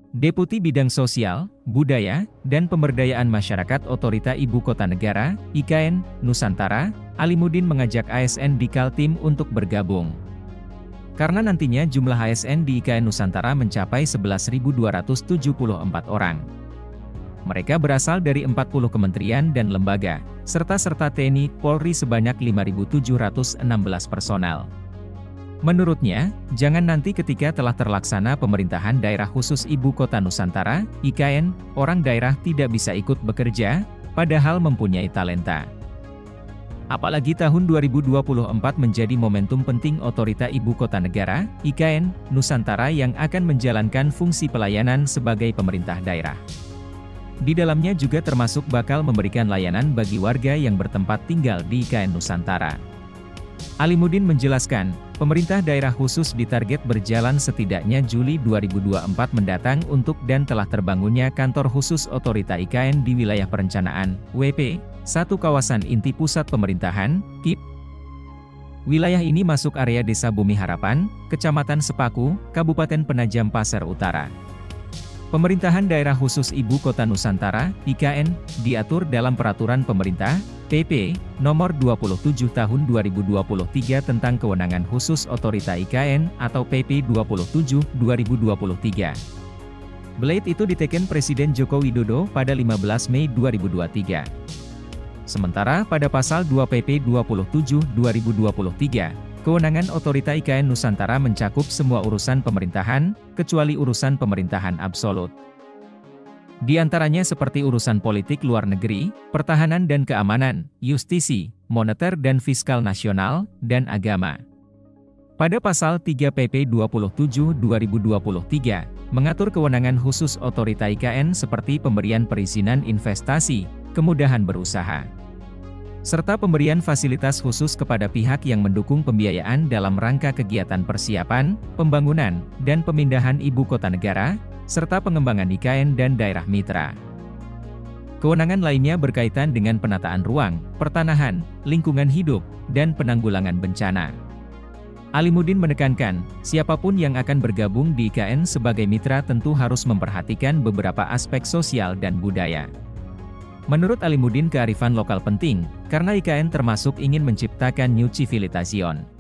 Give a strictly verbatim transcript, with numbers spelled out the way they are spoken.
Deputi Bidang Sosial, Budaya, dan Pemberdayaan Masyarakat Otorita Ibu Kota Negara, I K N, Nusantara, Alimuddin mengajak A S N di Kaltim untuk bergabung. Karena nantinya jumlah A S N di I K N Nusantara mencapai sebelas ribu dua ratus tujuh puluh empat orang. Mereka berasal dari empat puluh kementerian dan lembaga, serta-serta T N I, Polri sebanyak lima ribu tujuh ratus enam belas personel. Menurutnya, jangan nanti ketika telah terlaksana pemerintahan daerah khusus Ibu Kota Nusantara, I K N, orang daerah tidak bisa ikut bekerja, padahal mempunyai talenta. Apalagi tahun dua ribu dua puluh empat menjadi momentum penting Otorita Ibu Kota Negara, I K N, Nusantara yang akan menjalankan fungsi pelayanan sebagai pemerintah daerah. Di dalamnya juga termasuk bakal memberikan layanan bagi warga yang bertempat tinggal di I K N Nusantara. Alimuddin menjelaskan, pemerintah daerah khusus ditarget berjalan setidaknya Juli dua ribu dua puluh empat mendatang untuk dan telah terbangunnya kantor khusus Otorita I K N di wilayah perencanaan, W P, satu kawasan inti pusat pemerintahan, K I P. Wilayah ini masuk area Desa Bumi Harapan, Kecamatan Sepaku, Kabupaten Penajam Pasir Utara. Pemerintahan daerah khusus Ibu Kota Nusantara, I K N, diatur dalam Peraturan Pemerintah, P P, Nomor dua puluh tujuh Tahun dua ribu dua puluh tiga tentang Kewenangan Khusus Otorita I K N, atau P P dua puluh tujuh dua ribu dua puluh tiga. Blade itu diteken Presiden Joko Widodo pada lima belas Mei dua ribu dua puluh tiga. Sementara pada pasal dua P P dua puluh tujuh dua ribu dua puluh tiga, kewenangan Otorita I K N Nusantara mencakup semua urusan pemerintahan, kecuali urusan pemerintahan absolut. Di antaranya seperti urusan politik luar negeri, pertahanan dan keamanan, justisi, moneter dan fiskal nasional, dan agama. Pada pasal tiga P P dua puluh tujuh dua ribu dua puluh tiga, mengatur kewenangan khusus Otorita I K N seperti pemberian perizinan investasi, kemudahan berusaha, serta pemberian fasilitas khusus kepada pihak yang mendukung pembiayaan dalam rangka kegiatan persiapan, pembangunan, dan pemindahan ibu kota negara, serta pengembangan I K N dan daerah mitra. Kewenangan lainnya berkaitan dengan penataan ruang, pertanahan, lingkungan hidup, dan penanggulangan bencana. Alimuddin menekankan, siapapun yang akan bergabung di I K N sebagai mitra tentu harus memperhatikan beberapa aspek sosial dan budaya. Menurut Alimuddin kearifan lokal penting, karena I K N termasuk ingin menciptakan new civilization.